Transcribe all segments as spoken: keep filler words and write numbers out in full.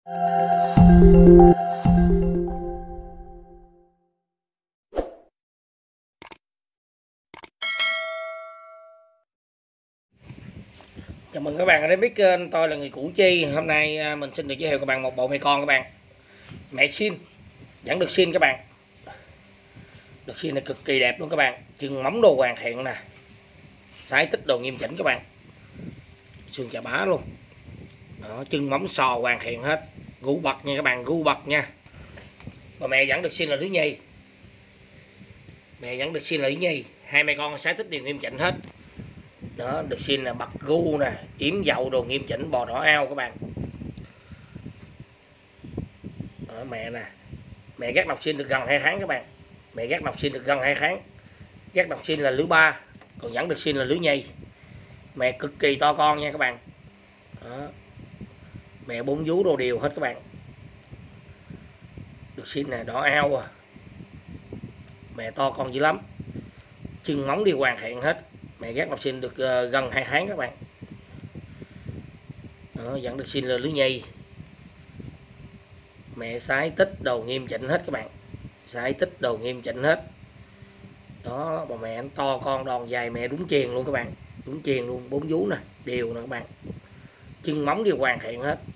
Chào mừng các bạn đã đến với kênh tôi là người Củ Chi. Hôm nay mình xin được giới thiệu các bạn một bộ mẹ con các bạn. Mẹ xin, vẫn được xin các bạn. Được xin này cực kỳ đẹp luôn các bạn. Chân móng đồ hoàn thiện nè. Sái tích đồ nghiêm chỉnh các bạn. Xương chà bá luôn. Đó, chân móng sò hoàn thiện hết. Gu bật nha các bạn, gu bật nha. Và mẹ vẫn được xin là lưới nhì. Mẹ vẫn được xin là lưới nhì. Hai mẹ con sái tích đều nghiêm chỉnh hết. Đó, được xin là bật gu nè, yếm dậu đồ nghiêm chỉnh, bò đỏ ao các bạn. Đó, mẹ nè. Mẹ gác độc xin được gần hai tháng các bạn. Mẹ gác độc xin được gần hai tháng. Gác độc xin là lưới ba, còn vẫn được xin là lưới nhì. Mẹ cực kỳ to con nha các bạn. Đó. Mẹ bốn vú đồ đều hết các bạn. Được xin nè, đỏ ao à. Mẹ to con dữ lắm. Chân móng đi hoàn thiện hết. Mẹ gác độc xin được uh, gần hai tháng các bạn. Đó, vẫn được xin là lưới nhì. Mẹ sái tích đồ nghiêm chỉnh hết các bạn. Sái tích đồ nghiêm chỉnh hết. Đó, bà mẹ to con đòn dài, mẹ đúng chuyền luôn các bạn. Đúng chuyền luôn, bốn vú nè, đều nè các bạn. Chân móng đều hoàn thiện hết.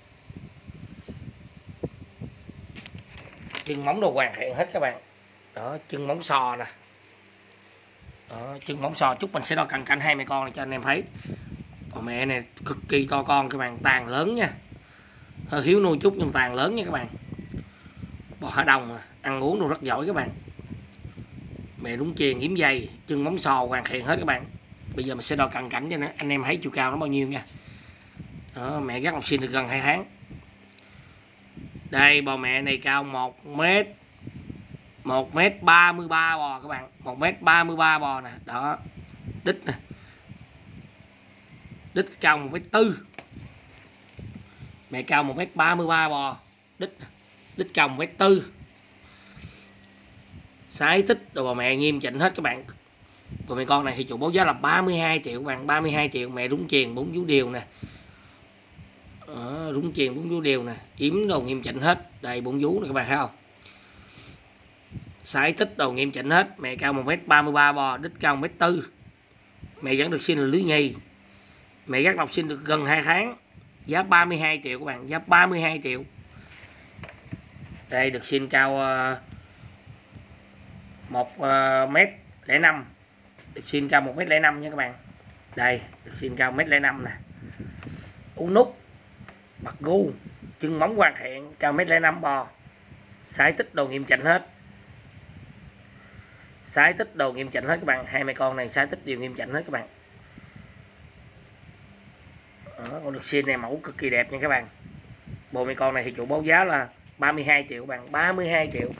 Chân móng đồ hoàn thiện hết các bạn. Đó, chân móng sò nè. Đó, chân móng sò, chút mình sẽ đo cận cảnh hai mẹ con này cho anh em thấy. Bà mẹ này cực kỳ to con các bạn, tàn lớn nha. Hơi hiếu nuôi chút nhưng tàn lớn nha các bạn. Bò Hà Đồng mà, ăn uống đồ rất giỏi các bạn. Mẹ đúng chuyền yếm dày, chân móng sò hoàn thiện hết các bạn. Bây giờ mình sẽ đo cận cảnh cho anh em thấy chiều cao nó bao nhiêu nha. Đó, mẹ gác độc xin được gần hai tháng. Đây, bò mẹ này cao một mét một mét ba mươi ba bò các bạn, một mét ba mươi ba bò nè, đó. Đít nè. Đít cao một mét tư. Mẹ cao một mét ba mươi ba bò, đít đít cao một mét tư. Sái tích đồ bà mẹ nghiêm chỉnh hết các bạn. Còn mẹ con này thì chủ báo giá là ba mươi hai triệu các bạn, ba mươi hai triệu. Mẹ đúng chuyền bốn vú đều nè. Đó, đúng chuyền bốn vú đều nè, yếm đồ nghiêm chỉnh hết. Đây bốn vú nè các bạn thấy không? Sái tích đồ nghiêm chỉnh hết. Mẹ cao một mét ba mươi ba bò, đít cao một mét tư. Mẹ vẫn được xin là lưới nhì. Mẹ gác độc xin được gần hai tháng. Giá ba mươi hai triệu các bạn, giá ba mươi hai triệu. Đây được xin cao uh, một mét lẻ năm. Được xin cao một mét lẻ năm nha các bạn. Đây, được xin cao một mét lẻ năm nè. Uống nút, bật gu, chân móng hoàn thiện, cao một mét lẻ năm bò. Sái tích đồ nghiêm chỉnh hết. Sái tích đồ nghiêm chỉnh hết các bạn. Hai mẹ con này sái tích đều nghiêm chỉnh hết các bạn. Đó, con được xin này mẫu cực kỳ đẹp nha các bạn. Bộ mẹ con này thì chủ báo giá là ba mươi hai triệu các bạn, ba mươi hai triệu.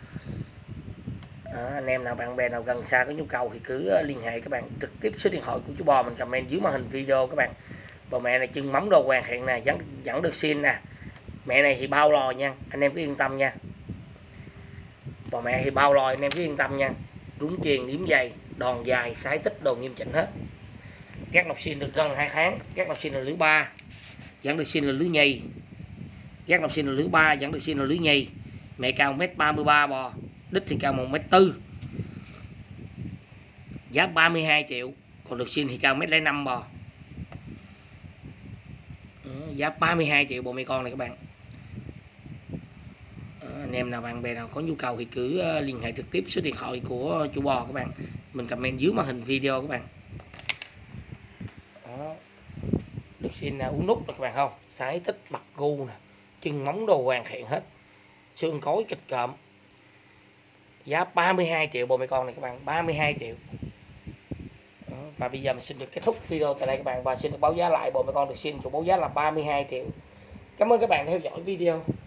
Đó, anh em nào bạn bè nào gần xa có nhu cầu thì cứ liên hệ các bạn, trực tiếp số điện thoại của chú Bò mình comment dưới màn hình video các bạn. Bộ mẹ này chân móng đồ hoàn thiện nè, vẫn vẫn được xin nè. Mẹ này thì bao lò nha, anh em cứ yên tâm nha. Bộ mẹ thì bao lò, anh em cứ yên tâm nha. Đúng chuyền yếm dày, đòn dài, sái tích đồ nghiêm chỉnh hết. Gác độc xin được gần hai tháng. Gác độc xin là lưới ba, vẫn được xin là lưới nhì. Gác độc xin là lưới ba, vẫn được xin là lưới nhì. Mẹ cao một mét ba mươi ba bò, đít thì cao một mét tư. Giá ba mươi hai triệu. Còn được xin thì cao một mét lẻ năm bò. Đó, giá ba mươi hai triệu bộ mẹ con này các bạn. Đó, anh em nào bạn bè nào có nhu cầu thì cứ liên hệ trực tiếp số điện thoại của chủ Bò các bạn, mình comment dưới màn hình video các bạn. Đó. Được xin là uống nút được các bạn không? Sái tích bật gu nè, chân móng đồ hoàn thiện hết. Xương cối kịch cộm. Giá ba mươi hai triệu bộ mẹ con này các bạn, ba mươi hai triệu. Đó. Và bây giờ mình xin được kết thúc video tại đây các bạn, và xin được báo giá lại bộ mẹ con được xin chủ báo giá là ba mươi hai triệu. Cảm ơn các bạn đã theo dõi video.